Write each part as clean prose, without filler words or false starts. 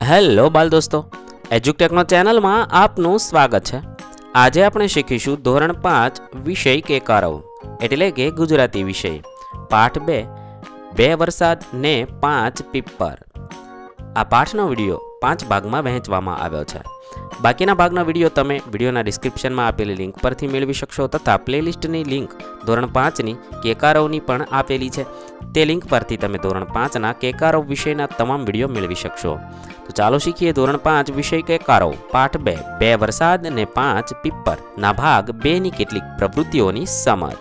Hello બાલ દોસ્તો, એજ્યુટેકનો ચેનલમાં આપનું સ્વાગત છે। આજે આપણે શીખીશું ધોરણ 5 વિષય કેકારવ એટલે કે ગુજરાતી વિષય પાઠ 2 બે વરસાદ ને 5 પીપર। આ પાઠનો વિડીયો 5 ભાગમાં વહેંચવામાં આવ્યો છે। બાકીના ભાગના વિડીયો તમે વિડીયોના ડિસ્ક્રિપ્શનમાં આપેલી લિંક પરથી મેળવી શકશો તથા પ્લેલિસ્ટની લિંક ધોરણ 5ની કેકારવની પણ આપેલી છે। તે લિંક પરથી તમે ધોરણ 5ના કેકારવ વિષયના તમામ વિડીયો મેળવી શકશો। તો ચાલો શીખીએ ધોરણ 5 વિષય કેકારવ પાઠ 2 બે વરસાદ ને 5 પીપર ના ભાગ 2 ની કેટલીક પ્રવૃત્તિઓની સમજ।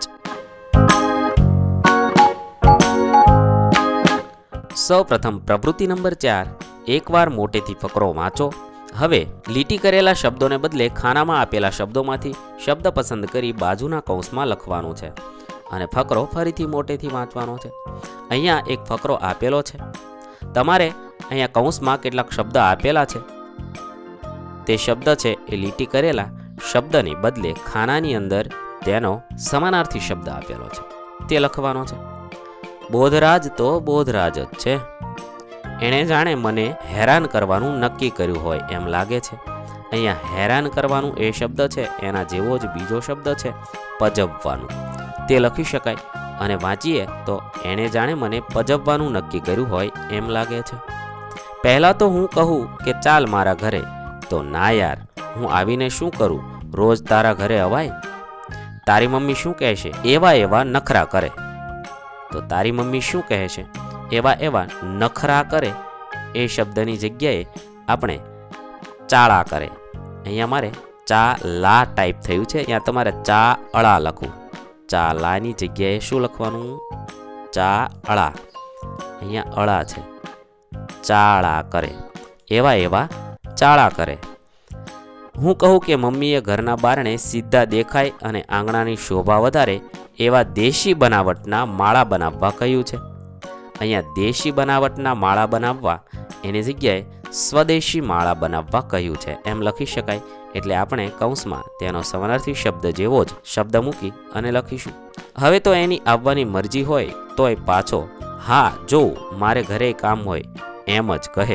સૌપ્રથમ પ્રવૃત્તિ નંબર 4 એકવાર મોટેથી ફકરો વાંચો। હવે લીટી કરેલા શબ્દોને બદલે ખાનામાં આપેલા શબ્દોમાંથી શબ્દ પસંદ કરી બાજુના કૌંસમાં લખવાનું છે અને ફકરો ફરીથી મોટેથી વાંચવાનો છે। અહીંયા એક ફકરો આપેલો છે, તમારે અહીંયા કૌંસમાં કેટલાક શબ્દ આપેલા છે, તે શબ્દ છે એ લીટી કરેલા શબ્દની બદલે ખાનાની અંદર તેનો સમાનાર્થી શબ્દ આપેલો છે તે લખવાનો છે। બોધરાજ તો બોધરાજ જ છે, એણે જાણે મને હેરાન કરવાનું નક્કી કર્યું હોય એમ લાગે છે। અહીંયા હેરાન કરવાનું એ શબ્દ છે, એના જેવો જ બીજો શબ્દ છે પજવવાનું, તે લખી શકાય અને વાંચીએ તો એણે જાણે મને પજવવાનું નક્કી કર્યું હોય એમ લાગે છે। પહેલાં તો હું કહું કે ચાલ મારા ઘરે, તો ના યાર હું આવીને શું કરું, રોજ તારા ઘરે અવાય? તારી મમ્મી શું કહેશે, એવા એવા નખરા કરે, તો તારી મમ્મી શું કહે છે, એવા એવા નખરા કરે એ શબ્દની જગ્યાએ આપણે ચાળા કરે। અહીંયા મારે ચા લા ટાઈપ થયું છે, અહીંયા તમારે ચા અળા લખવું, ચા લાની જગ્યાએ શું લખવાનું, ચા અળા, અહીંયા અળા છે, ચાળા કરે, એવા એવા ચાળા કરે। હું કહું કે મમ્મીએ ઘરના બારણે સીધા દેખાય અને આંગણાની શોભા વધારે એવા દેશી બનાવટના માળા બનાવવા કહ્યું છે। અહીંયા દેશી બનાવટના માળા બનાવવા એની જગ્યાએ સ્વદેશી માળા બનાવવા કહ્યું છે એમ લખી શકાય। એટલે આપણે કૌંસમાં તેનો સમાનાર્થી શબ્દ જેવો જ શબ્દ મૂકી અને લખીશું। હવે તો એની આવવાની મરજી હોય તોય પાછો હા જો મારે ઘરે કામ હોય એમ જ કહે।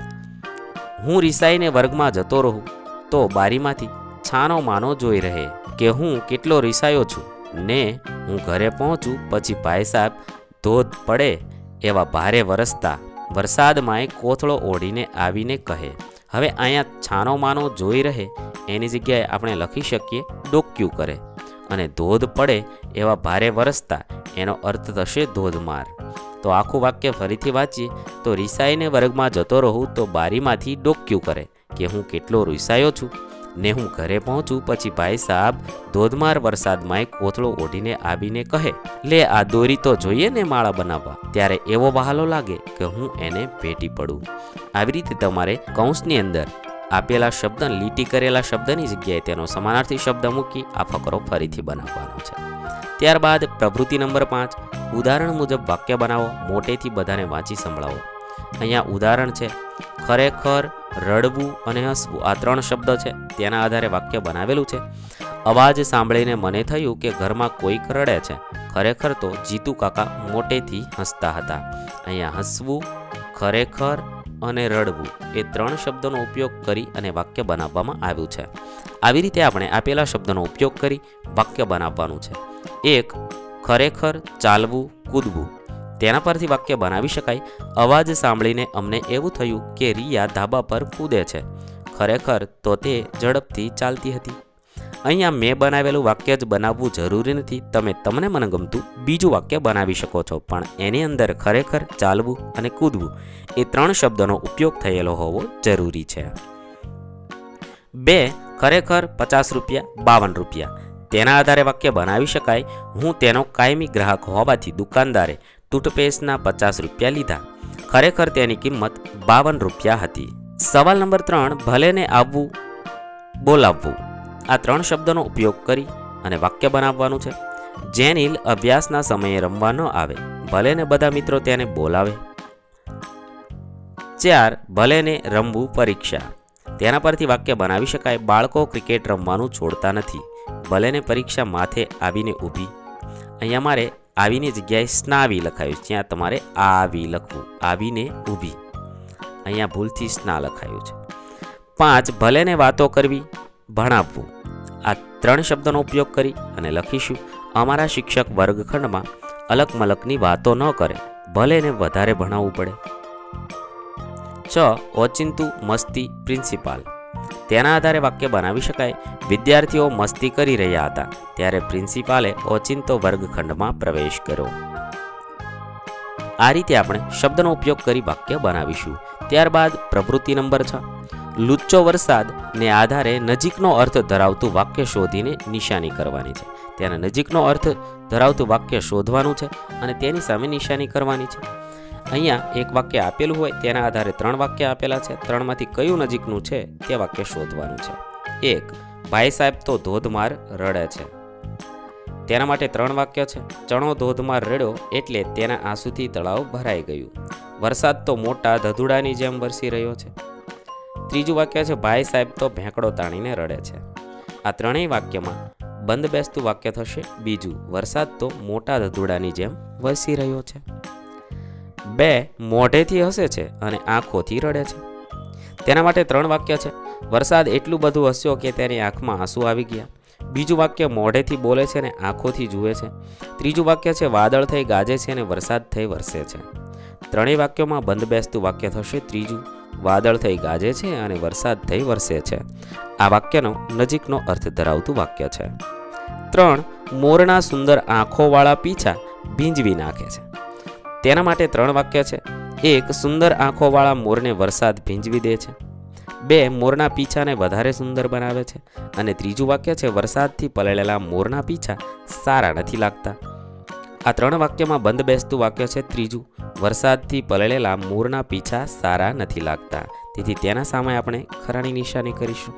હું રિસાઈને વર્ગમાં જતો રહું તો બારીમાંથી છાનો માનો જોઈ રહે કે હું કેટલો રિસાયો છું ને હું ઘરે પહોંચું પછી ભાઈ સાહેબ ધોધ પડે એવા ભારે વરસતા વરસાદમાંય કોથળો ઓઢીને આવીને કહે। હવે અહીંયા છાનો માનો જોઈ રહે એની જગ્યાએ આપણે લખી શકીએ ડોક્યું કરે, અને ધોધ પડે એવા ભારે વરસતા એનો અર્થ થશે ધોધમાર। તો આખું વાક્ય ફરીથી વાંચીએ તો રિસાઈને વર્ગમાં જતો રહું તો બારીમાંથી ડોક્યું કરે કે હું કેટલો રિસાયો છું ને હું ઘરે પહોંચું પછી ભાઈ સાહેબ ધોધમાર વરસાદમાં કોથળો ઓઢીને આવીને કહે, લે આ દોરી તો જોઈએ ને માળા બનાવવા, ત્યારે એવો બહાલો લાગે કે હું એને ભેટી પડું। આવી રીતે તમારે કૌંસની અંદર આપેલા શબ્દ લીટી કરેલા શબ્દની જગ્યાએ તેનો સમાનાર્થી શબ્દ મૂકી આ ફકરો ફરીથી બનાવવાનો છે। ત્યારબાદ પ્રવૃત્તિ નંબર 5 ઉદાહરણ મુજબ વાક્ય બનાવો, મોટેથી બધાને વાંચી સંભળાવો। અહીંયા ઉદાહરણ છે ખરેખર, રડવું અને હસવું, આ 3 શબ્દ છે, તેના આધારે વાક્ય બનાવેલું છે। અવાજ સાંભળીને મને થયું કે ઘરમાં કોઈક રડે છે, ખરેખર તો જીતુ કાકા મોટેથી હસતા હતા। અહીંયા હસવું, ખરેખર અને રડવું એ 3 શબ્દોનો ઉપયોગ કરી અને વાક્ય બનાવવામાં આવ્યું છે। આવી રીતે આપણે આપેલા શબ્દોનો ઉપયોગ કરી વાક્ય બનાવવાનું છે। એક ખરેખર ચાલવું કૂદવું, તેના પરથી વાક્ય બનાવી શકાય, અવાજ સાંભળીને અમને એવું થયું કે રિયા ધાબા પર કૂદે છે, ખરેખર તો તે ઝડપથી ચાલતી હતી। અહીંયા મેં બનાવેલું વાક્ય જ બનાવવું જરૂરી નથી, તમે તમને મનગમતું બીજું વાક્ય બનાવી શકો છો, પણ એની અંદર ખરેખર, ચાલવું અને કૂદવું એ 3 શબ્દોનો ઉપયોગ થયેલો હોવો જરૂરી છે। 2 ખરેખર 50 રૂપિયા 52 રૂપિયા, તેના આધારે વાક્ય બનાવી શકાય, હું તેનો કાયમી ગ્રાહક હોવાથી દુકાનદારે ટૂથપેસ્ટના 50 રૂપિયા લીધા, ખરેખર તેની કિંમત 52 રૂપિયા હતી। સવાલ નંબર 3 ભલેને આવવું બોલાવવું, આ 3 શબ્દોનો ઉપયોગ કરી અને વાક્ય બનાવવાનું છે। જેનિલ અભ્યાસના સમયે રમવા ન આવે, ભલેને બધા મિત્રો તેને બોલાવે। 4 ભલેને રમવું પરીક્ષા, તેના પરથી વાક્ય બનાવી શકાય, બાળકો ક્રિકેટ રમવાનું છોડતા નથી, ભલેને પરીક્ષા માથે આવીને ઊભી। અહીંયા મારે આવીની જગ્યાએ સ્નાવી લખાયું, ત્યાં તમારે આવી લખવું, આવીને ઊભી। અહીંયા ભૂલથી સ્ના લખાયું છે. 5 ભલેને વાતો કરવી ભણાવવું. આ 3 શબ્દોનો ઉપયોગ કરી અને લખીશું અમારા શિક્ષક વર્ગખંડમાં અલક મલકની વાતો ન કરે, ભલેને વધારે ભણાવવું પડે. 6 ઓચિંતું મસ્તી પ્રિન્સિપાલ. તેના આધારે વાક્ય બનાવી શકાય. વિદ્યાર્થીઓ મસ્તી કરી રહ્યા હતા ત્યારે પ્રિન્સિપાલે ઓચિંતો વર્ગખંડમાં પ્રવેશ કર્યો. આ રીતે આપણે શબ્દનો ઉપયોગ કરી વાક્ય બનાવીશું. ત્યારબાદ પ્રવૃત્તિ નંબર 6 લુચ્ચો વરસાદ ને આધારે નજીકનો અર્થ ધરાવતું વાક્ય શોધીને નિશાની કરવાની છે. ત્યાં નજીકનો અર્થ ધરાવતું વાક્ય શોધવાનું છે અને તેની સામે નિશાની કરવાની છે. અહીંયા એક વાક્ય આપેલું હોય તેના આધારે 3 વાક્ય આપેલા છે. 3માંથી કયું નજીકનું છે તે વાક્ય શોધવાનું છે. 1 ભાઈ સાહેબ તો ધોધમાર રડે છે. તેના માટે 3 વાક્ય છે. ચણો ધોધમાર રડ્યો એટલે તેના આંસુથી તળાવ ભરાઈ ગયું. વરસાદ તો મોટા ધધુડાની જેમ વરસી રહ્યો છે. ત્રીજું વાક્ય છે ભાઈ સાહેબ તો ભેંકડો તાણીને રડે છે. આ ત્રણેય વાક્યમાં બંધ બેસતું વાક્ય થશે બીજું, વરસાદ તો મોટા ધધુડાની જેમ વરસી રહ્યો છે. 2 મોઢેથી હસે છે અને આંખોથી રડે છે. તેના માટે 3 વાક્ય છે. વરસાદ એટલું બધું હસ્યો કે તેની આંખમાં આંસુ આવી ગયા. બીજું વાક્ય મોઢેથી બોલે છે અને આંખોથી જુએ છે. ત્રીજું વાક્ય છે વાદળ થઈ ગાજે છે અને વરસાદ થઈ વરસે છે. ત્રણેય વાક્યોમાં બંધ બેસતું વાક્ય થશે ત્રીજું, વાદળ થઈ ગાજે છે અને વરસાદ થઈ વરસે છે. આ વાક્યનો નજીકનો અર્થ ધરાવતું વાક્ય છે. 3 મોરના સુંદર આંખોવાળા પીછા ભીંજવી નાખે છે. તેના માટે 3 વાક્ય છે. 1 સુંદર આંખોવાળા મોરને વરસાદ ભીંજવી દે છે. 2 મોરના પીછાને વધારે સુંદર બનાવે છે. અને ત્રીજું વાક્ય છે વરસાદથી પલળેલા મોરના પીછા સારા નથી લાગતા. આ 3 વાક્યમાં બંધ બેસતું વાક્ય છે ત્રીજું, વરસાદથી પલળેલા મોરના પીછા સારા નથી લાગતા. તેથી તેના સામે આપણે ખરાની નિશાની કરીશું.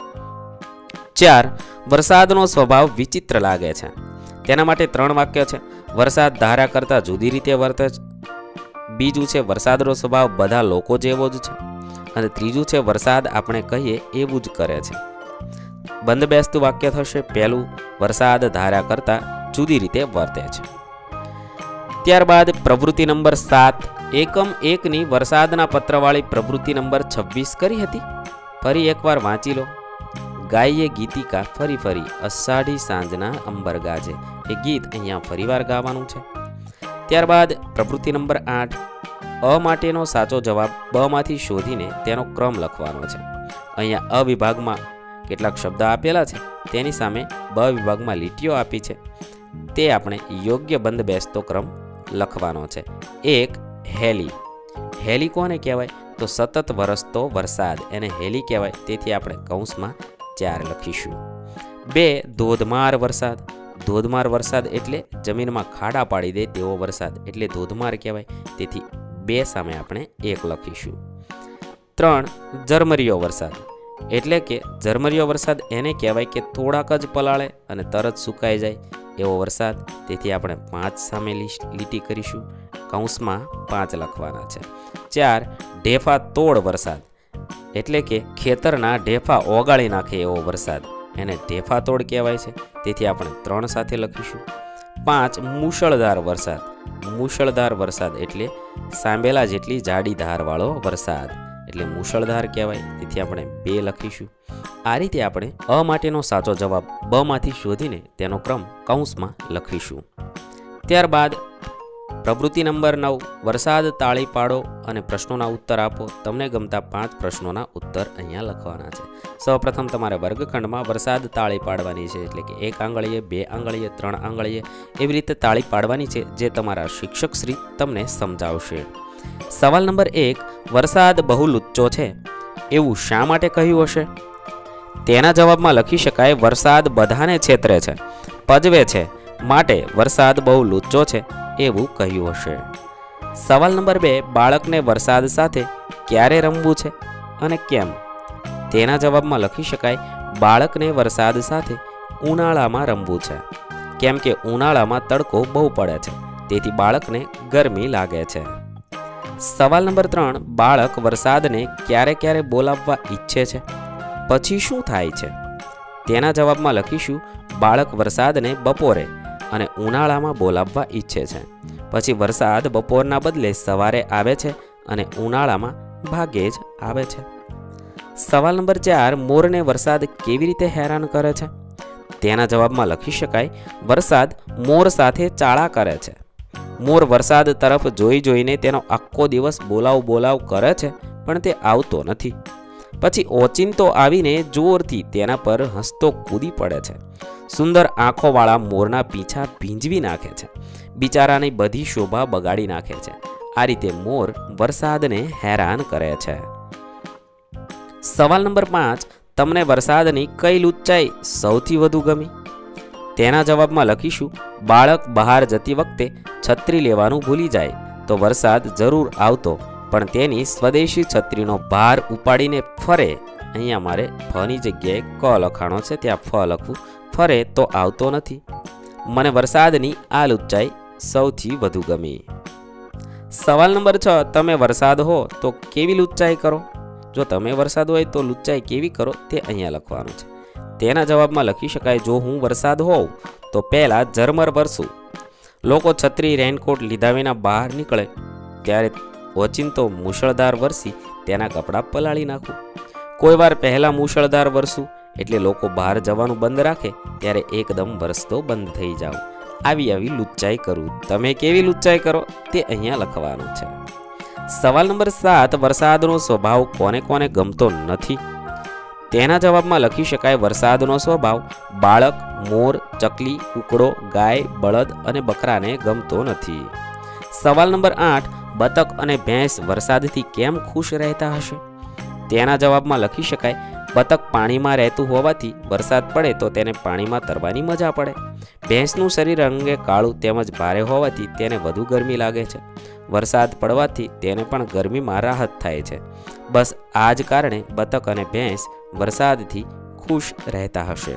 4 વરસાદનો સ્વભાવ વિચિત્ર લાગે છે. તેના માટે 3 વાક્ય છે. વરસાદ ધારા કરતાં જુદી રીતે વર્તે છે. બીજું છે વરસાદનો સ્વભાવ બધા લોકો જેવો જ છે. અને ત્રીજું છે વરસાદ આપણે કહીએ એવું જ કરે છે. બંધ બેસતું વાક્ય થશે પહેલું, વરસાદ ધારા કરતાં જુદી રીતે વર્તે છે. ત્યારબાદ પ્રવૃત્તિ નંબર 7 એકમ 1ની વરસાદના પત્રવાળી પ્રવૃત્તિ નંબર 26 કરી હતી. ફરી એકવાર વાંચી લો. ગાઈએ ગીતિકા ફરી ફરી અષાઢી સાંજના અંબર ગાજે. એ ગીત અહીંયા ફરીવાર ગાવાનું છે. ત્યારબાદ પ્રવૃત્તિ નંબર 8 અ માટેનો સાચો જવાબ બ માંથી શોધીને તેનો ક્રમ લખવાનો છે. અહીંયા અ વિભાગમાં કેટલાક શબ્દ આપેલા છે, તેની સામે બ વિભાગમાં લીટીઓ આપી છે. તે આપણે યોગ્ય બંધ બેસતો ક્રમ લખવાનો છે. 1 હેલી. હેલી કોને કહેવાય? તો સતત વરસતો વરસાદ, એને હેલી કહેવાય. તેથી આપણે કૌંસમાં 4 લખીશું. 2 ધોધમાર વરસાદ. ધોધમાર વરસાદ એટલે જમીનમાં ખાડા પાડી દે તેવો વરસાદ, એટલે ધોધમાર કહેવાય. તેથી 2 સામે આપણે 1 લખીશું. 3 ઝરમરિયો વરસાદ. એટલે કે ઝરમરિયો વરસાદ એને કહેવાય કે થોડાક જ પલાળે અને તરત સુકાઈ જાય એવો વરસાદ. તેથી આપણે 5 સામે લીટી કરીશું. કૌંસમાં 5 લખવાના છે. 4 ઢેફા તોડ વરસાદ. એટલે કે ખેતરના ઢેફા ઓગાળી નાખે એવો વરસાદ, એને ઢેફા તોડ કહેવાય છે. તેથી આપણે 3 સાથે લખીશું. 5 મુશળધાર વરસાદ. મુશળધાર વરસાદ એટલે સાંભેલા જેટલી જાડી ધારવાળો વરસાદ, એટલે મુશળધાર કહેવાય. તેથી આપણે 2 લખીશું. આ રીતે આપણે અ માટેનો સાચો જવાબ બ માંથી શોધીને તેનો ક્રમ કૌંસમાં લખીશું. ત્યારબાદ પ્રવૃત્તિ નંબર 9 વરસાદ તાળી પાડો અને પ્રશ્નોના ઉત્તર આપો. તમને ગમતા 5 પ્રશ્નોના ઉત્તર અહીંયા લખવાના છે. સૌપ્રથમ તમારે વર્ગખંડમાં વરસાદ તાળી પાડવાની છે, એટલે કે 1 આંગળીએ, 2 આંગળીએ, 3 આંગળીએ એવી રીતે તાળી પાડવાની છે, જે તમારા શિક્ષક શ્રી તમને સમજાવશે. સવાલ નંબર 1 વરસાદ બહુ લુચ્ચો છે એવું શા માટે કહ્યું હશે? તેના જવાબમાં લખી શકાય વરસાદ બધાને છેતરે છે, પજવે છે, માટે વરસાદ બહુ લુચ્ચો છે એવું કહ્યું હશે. સવાલ નંબર 2 બાળકને વરસાદ સાથે ક્યારે રમવું છે અને કેમ? તેના જવાબમાં લખી શકાય બાળકને વરસાદ સાથે ઉનાળામાં રમવું છે, કેમ કે ઉનાળામાં તડકો બહુ પડે છે, તેથી બાળકને ગરમી લાગે છે. સવાલ નંબર 3 બાળક વરસાદને ક્યારે ક્યારે બોલાવવા ઈચ્છે છે, પછી શું થાય છે? તેના જવાબમાં લખીશું બાળક વરસાદને બપોરે અને ઉનાળામાં બોલાવવા ઈચ્છે છે, પછી વરસાદ બપોરના બદલે સવારે આવે છે અને ઉનાળામાં ભાગ્યે જ આવે છે. સવાલ નંબર 4, મોરને વરસાદ કેવી રીતે હેરાન કરે છે? તેના જવાબમાં લખી શકાય, વરસાદ મોર સાથે ચાળા કરે છે. મોર વરસાદ તરફ જોઈ જોઈને તેનો આખો દિવસ બોલાવ કરે છે, પણ તે આવતો નથી. પછી ઓચિંતો આવીને જોરથી તેના પર હસતો કૂદી પડે છે. સુંદર આંખોવાળા મોરના પીંછા ભીંજવી નાખે છે. બિચારાની બધી શોભા બગાડી નાખે છે. આ રીતે મોર વરસાદને હેરાન કરે છે. સવાલ નંબર 5, તમને વરસાદની કઈ લુચ્ચાઈ સૌથી વધુ ગમી? તેના જવાબમાં લખીશું, બાળક બહાર જતી વખતે છત્રી લેવાનું ભૂલી જાય તો વરસાદ જરૂર આવતો, પણ તેની સ્વદેશી છત્રીનો ભાર ઉપાડીને ફરે. અહીંયા મારે ફની જગ્યાએ ક લખાણો છે, ત્યાં ફ લખવું. ફરે તો આવતો નથી. મને વરસાદની આ લુચ્ચાઈ સૌથી વધુ ગમી. સવાલ નંબર 6, તમે વરસાદ હો તો કેવી લુચ્ચાઈ કરો? જો તમે વરસાદ હોય તો લુચ્ચાઈ કેવી કરો તે અહીંયા લખવાનું છે. તેના જવાબમાં લખી શકાય, જો હું વરસાદ હોઉં તો પહેલાં ઝરમર વરસું. લોકો છત્રી રેનકોટ લીધા વિના બહાર નીકળે ત્યારે ઓચિંતો મુશળધાર વરસી તેના કપડાં પલાળી નાખું. કોઈ વાર પહેલાં મુશળધાર વરસું એટલે લોકો બહાર જવાનું બંધ રાખે ત્યારે એકદમ વરસતો બંધ થઈ જાવ. આવી લુચ્ચાઈ કરું. તમે કેવી લુચ્ચાઈ કરો તે અહીંયા લખવાનું છે. સવાલ નંબર 7, વરસાદનો સ્વભાવ કોને કોને ગમતો નથી? તેના જવાબમાં લખી શકાય, વરસાદનો સ્વભાવ બાળક, મોર, ચકલી, કૂકડો, ગાય, બળદ અને બકરાને ગમતો નથી. સવાલ નંબર 8, બતક અને ભેંસ વરસાદથી કેમ ખુશ રહેતા હશે? તેના જવાબમાં લખી શકાય, બતક પાણીમાં રહેતું હોવાથી વરસાદ પડે તો તેને પાણીમાં તરવાની મજા પડે. ભેંસનું શરીર અંગે કાળું તેમજ ભારે હોવાથી તેને વધુ ગરમી લાગે છે. વરસાદ પડવાથી તેને પણ ગરમીમાં રાહત થાય છે. બસ આ જ કારણે બતક અને ભેંસ વરસાદથી ખુશ રહેતા હશે.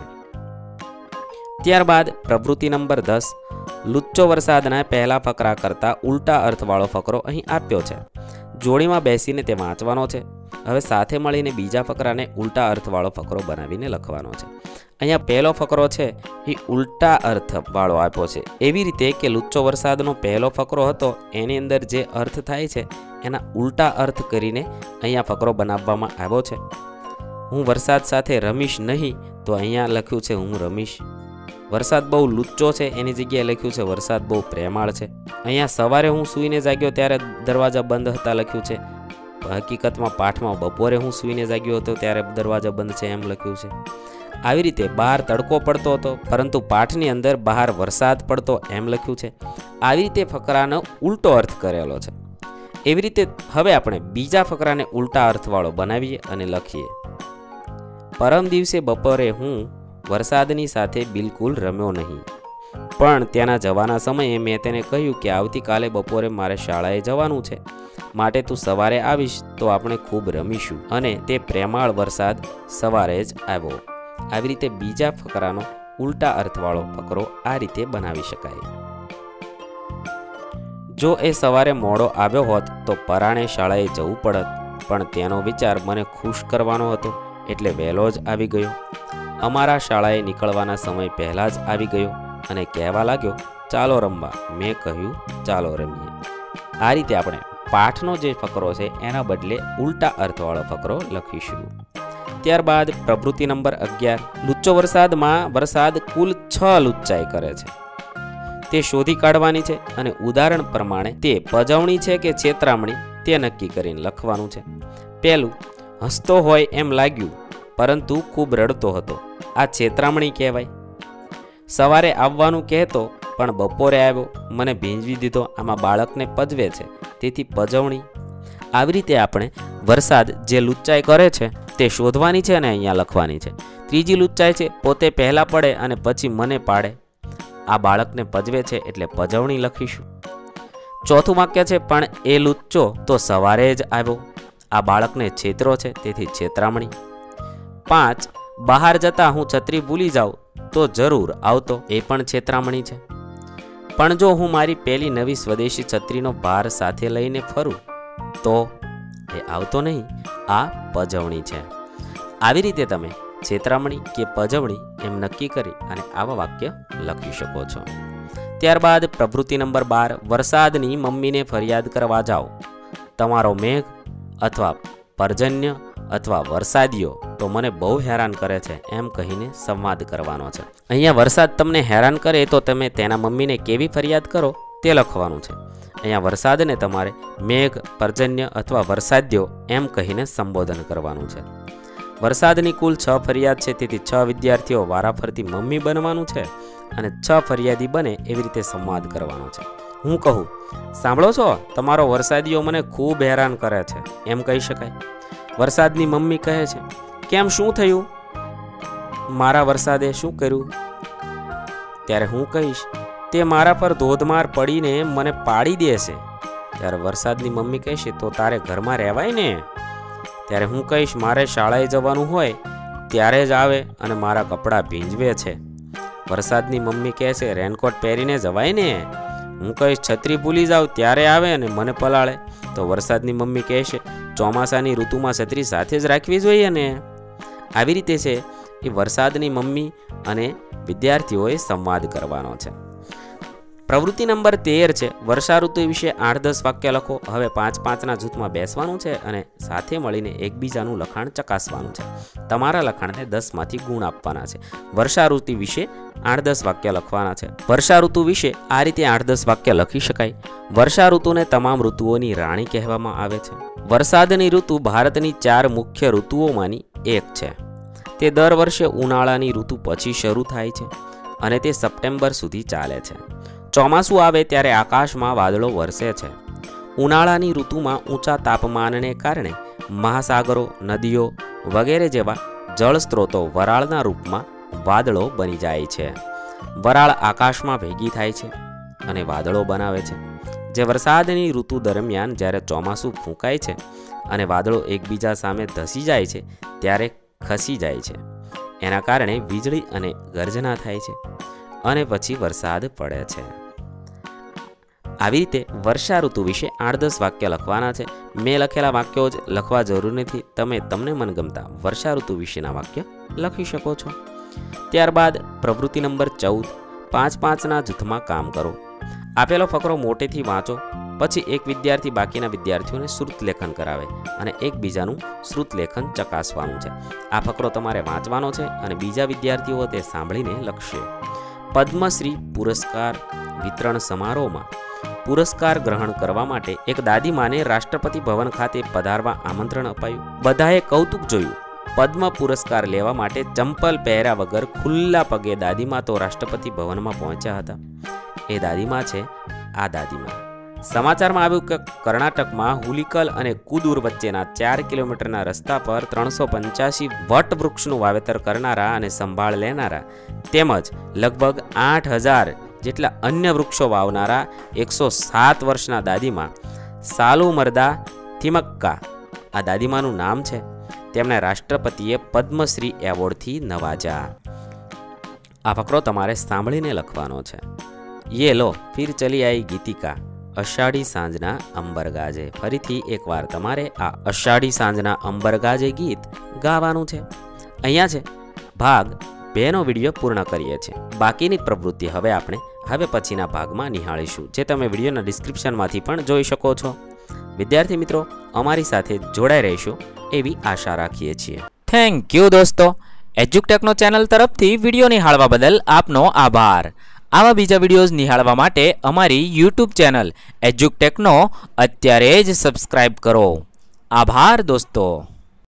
ત્યારબાદ પ્રવૃત્તિ નંબર 10, લુચ્ચો વરસાદના પહેલા ફકરા કરતાં ઉલટા અર્થવાળો ફકરો અહીં આપ્યો છે. જોડીમાં બેસીને તે વાંચવાનો છે. હવે સાથે મળીને બીજા ફકરાને ઉલટા અર્થવાળો ફકરો બનાવીને લખવાનો છે. અહીંયા પહેલો ફકરો છે એ ઉલટા અર્થવાળો આપ્યો છે. એવી રીતે કે લુચ્ચો વરસાદનો પહેલો ફકરો હતો એની અંદર જે અર્થ થાય છે એના ઉલટા અર્થ કરીને અહીંયા ફકરો બનાવવામાં આવ્યો છે. હું વરસાદ સાથે રમીશ નહીં તો અહીંયા લખ્યું છે હું રમીશ. વરસાદ બહુ લુચ્ચો છે એની જગ્યાએ લખ્યું છે વરસાદ બહુ પ્રેમાળ છે. અહીંયા સવારે હું સૂઈને જાગ્યો ત્યારે દરવાજા બંધ હતા લખ્યું છે. હકીકતમાં પાઠમાં બપોરે હું સૂઈને જાગ્યો હતો ત્યારે દરવાજા બંધ છે એમ લખ્યું છે. આવી રીતે બહાર તડકો પડતો હતો પરંતુ પાઠની અંદર બહાર વરસાદ પડતો એમ લખ્યું છે. આવી રીતે ફકરાનો ઉલટો અર્થ કરેલો છે. એવી રીતે હવે આપણે બીજા ફકરાને ઉલટા અર્થવાળો બનાવીએ અને લખીએ. પરમ દિવસે બપોરે હું વરસાદની સાથે બિલકુલ રમ્યો નહીં, પણ ત્યાંના જવાના સમયે મેં તેને કહ્યું કે આવતીકાલે બપોરે મારે શાળાએ જવાનું છે, માટે તું સવારે આવીશ તો આપણે ખૂબ રમીશું. અને તે પ્રેમાળ વરસાદ સવારે જ આવ્યો. આવી રીતે બીજા ફકરાનો ઉલટા અર્થવાળો ફકરો આ રીતે બનાવી શકાય. જો એ સવારે મોડો આવ્યો હોત તો પરાણે શાળાએ જવું પડત, પણ તેનો વિચાર મને ખુશ કરવાનો હતો એટલે વહેલો જ આવી ગયો. અમારા શાળાએ નીકળવાના સમય પહેલાં જ આવી ગયો અને કહેવા લાગ્યો ચાલો રમવા. મેં કહ્યું ચાલો રમીએ. આ રીતે આપણે પાઠનો જે ફકરો છે એના બદલે ઉલટા અર્થવાળો ફકરો લખીશું. ત્યારબાદ પ્રવૃત્તિ નંબર 11, લુચ્ચો વરસાદમાં વરસાદ કુલ 6 લુચ્ચાઈ કરે છે તે શોધી કાઢવાની છે અને ઉદાહરણ પ્રમાણે તે પજવણી છે કે છેતરામણી તે નક્કી કરીને લખવાનું છે. પહેલું, હસતો હોય એમ લાગ્યું પરંતુ ખૂબ રડતો હતો, આ છેતરામણી કહેવાય. સવારે આવવાનું કહેતો પણ બપોરે આવ્યો, મને ભીંજવી દીધો, આમાં બાળકને પજવે છે તેથી પજવણી. આવી રીતે આપણે વરસાદ જે લુચ્ચાઈ કરે છે તે શોધવાની છે અને અહીંયા લખવાની છે. ત્રીજી લુચ્ચાઈ છે પોતે પહેલાં પડે અને પછી મને પાડે, આ બાળકને પજવે છે એટલે પજવણી લખીશું. ચોથું વાક્ય છે પણ એ લુચ્ચો તો સવારે જ આવ્યો, આ બાળકને છેતરો છે તેથી છેતરામણી. 5, બહાર જતા હું છત્રી ભૂલી જાઉં તો જરૂર આવતો, એ પણ છેતરામણી છે. પણ જો હું મારી પહેલી નવી સ્વદેશી છત્રીનો ભાર સાથે લઈને ફરું તો એ આવતો નહીં, આ પજવણી છે. આવી રીતે તમે છેતરામણી કે પજવણી એમ નક્કી કરી અને આવા વાક્ય લખી શકો છો. ત્યારબાદ પ્રવૃત્તિ નંબર 12, વરસાદની મમ્મીને ફરિયાદ કરવા જાઓ. તમારો મેઘ અથવા પર્જન્ય અથવા વરસાદીઓ તો મને બહુ હેરાન કરે છે એમ કહીને સંવાદ કરવાનો છે. અહીંયા વરસાદ તમને હેરાન કરે તો તમે તેના મમ્મીને કેવી ફરિયાદ કરો તે લખવાનું છે. અહીંયા વરસાદને તમારે મેઘ, પર્જન્ય અથવા વરસાદ્યો એમ કહીને સંબોધન કરવાનું છે. વરસાદની કુલ 6 ફરિયાદ છે, તેથી 6 વિદ્યાર્થીઓ વારાફરતી મમ્મી બનવાનું છે અને 6 ફરિયાદી બને એવી રીતે સંવાદ કરવાનો છે. હું કહું, સાંભળો છો, તમારો વરસાદીઓ મને ખૂબ હેરાન કરે છે એમ કહી શકાય. વરસાદની મમ્મી કહે છે, કેમ, શું થયું? મારા વરસાદે શું કર્યું? ત્યારે હું કહીશ, તે મારા પર ધોધમાર પડીને મને પાડી દેશે. ત્યારે વરસાદની મમ્મી કહેશે, તો તારે ઘરમાં રહેવાય ને. ત્યારે હું કહીશ, મારે શાળાએ જવાનું હોય ત્યારે જ આવે અને મારા કપડાં ભીંજવે છે. વરસાદની મમ્મી કહેશે, રેનકોટ પહેરીને જવાય ને. હું કહીશ, છત્રી ભૂલી જાવ ત્યારે આવે અને મને પલાળે. તો વરસાદની મમ્મી કહેશે, ચોમાસાની ઋતુમાં છત્રી સાથે જ રાખવી જોઈએ ને. આવી રીતે છે એ વરસાદની મમ્મી અને વિદ્યાર્થીઓએ સંવાદ કરવાનો છે. પ્રવૃત્તિ નંબર 13 છે, વર્ષા ઋતુ વિશે 8-10 વાક્ય લખો. હવે 5-5ના જૂથમાં બેસવાનું છે અને સાથે મળીને એકબીજાનું લખાણ ચકાસવાનું છે. તમારા લખાણને 10માંથી ગુણ આપવાના છે. વર્ષા ઋતુ વિશે 8-10 વાક્ય લખવાના છે. વર્ષા ઋતુ વિશે આ રીતે 8-10 વાક્ય લખી શકાય. વર્ષા ઋતુને તમામ ઋતુઓની રાણી કહેવામાં આવે છે. વરસાદની ઋતુ ભારતની 4 મુખ્ય ઋતુઓમાંની એક છે. તે દર વર્ષે ઉનાળાની ઋતુ પછી શરૂ થાય છે અને તે સપ્ટેમ્બર સુધી ચાલે છે. ચોમાસું આવે ત્યારે આકાશમાં વાદળો વરસે છે. ઉનાળાની ઋતુમાં ઊંચા તાપમાનને કારણે મહાસાગરો, નદીઓ વગેરે જેવા જળ સ્ત્રોતો વરાળના રૂપમાં વાદળો બની જાય છે. વરાળ આકાશમાં ભેગી થાય છે અને વાદળો બનાવે છે, જે વરસાદની ઋતુ દરમિયાન જ્યારે ચોમાસું ફૂંકાય છે અને વાદળો એકબીજા સામે ધસી જાય છે ત્યારે ખસી જાય છે. એના કારણે વીજળી અને ગર્જના થાય છે અને પછી વરસાદ પડે છે. આવી રીતે વર્ષા ઋતુ વિશે 8-10 વાક્ય લખવાના છે. મેં લખેલા વાક્યો જ લખવા જરૂર નથી. તમે તમને મનગમતા વર્ષા ઋતુ વિશેના વાક્ય લખી શકો છો. ત્યારબાદ પ્રવૃત્તિ નંબર 14, 5-5ના જૂથમાં કામ કરો. આપેલો ફકરો મોટેથી વાંચો. પછી એક વિદ્યાર્થી બાકીના વિદ્યાર્થીઓને શ્રુત લેખન કરાવે અને એકબીજાનું શ્રુત લેખન ચકાસવાનું છે. આ ફકરો તમારે વાંચવાનો છે અને બીજા વિદ્યાર્થીઓ તે સાંભળીને લખશે. પદ્મશ્રી પુરસ્કાર વિતરણ સમારોહમાં પુરસ્કાર ગ્રહણ કરવા માટે એક દાદીમાને રાષ્ટ્રપતિ ભવન ખાતે પધારવા આમંત્રણ અપાયું. બધાએ કૌતુક જોયું. પદ્મ પુરસ્કાર લેવા માટે ચંપલ પહેર્યા વગર ખુલ્લા પગે દાદીમા તો રાષ્ટ્રપતિ ભવનમાં પહોંચ્યા હતા. એ દાદીમા છે આ દાદીમા. સમાચારમાં આવ્યું કે કર્ણાટકમાં હુલીકલ અને કુદુર વચ્ચેના 4 કિલોમીટરના રસ્તા પર 385 વટવૃક્ષનું વાવેતર કરનારા અને સંભાળ લેનારા તેમજ લગભગ 8000 જેટલા અન્ય વૃક્ષો વાવનારા 107 વર્ષના દાદીમા સાલુમરદા થિમક્કા આ દાદીમાનું નામ છે. તેમને રાષ્ટ્રપતિએ પદ્મશ્રી એવોર્ડથી નવાજ્યા. આ ફકરો તમારે સાંભળીને લખવાનો છે. યે લો ફિર ચલી આઈ ગીતિકા, અષાઢી સાંજના અંબર ગાજે. ફરીથી એકવાર તમારે આ અષાઢી સાંજના અંબર ગાજે ગીત ગાવાનું છે. અહીંયા છે ભાગ 2નો વિડીયો પૂર્ણ કરીએ છીએ. બાકીની પ્રવૃત્તિ હવે પછીના ભાગમાં નિહાળીશું, જે તમે વિડીયોના ડિસ્ક્રિપ્શનમાંથી પણ જોઈ શકો છો. વિદ્યાર્થી મિત્રો, અમારી સાથે જોડાઈ રહીશું એવી આશા રાખીએ છીએ. થેન્ક યુ દોસ્તો. એજ્યુકટેકનો ચેનલ તરફથી વિડીયો નિહાળવા બદલ આપનો આભાર. આવા બીજા વિડીયોઝ નિહાળવા માટે અમારી YouTube ચેનલ એજ્યુકટેકનો અત્યારે જ સબસ્ક્રાઇબ કરો. આભાર દોસ્તો.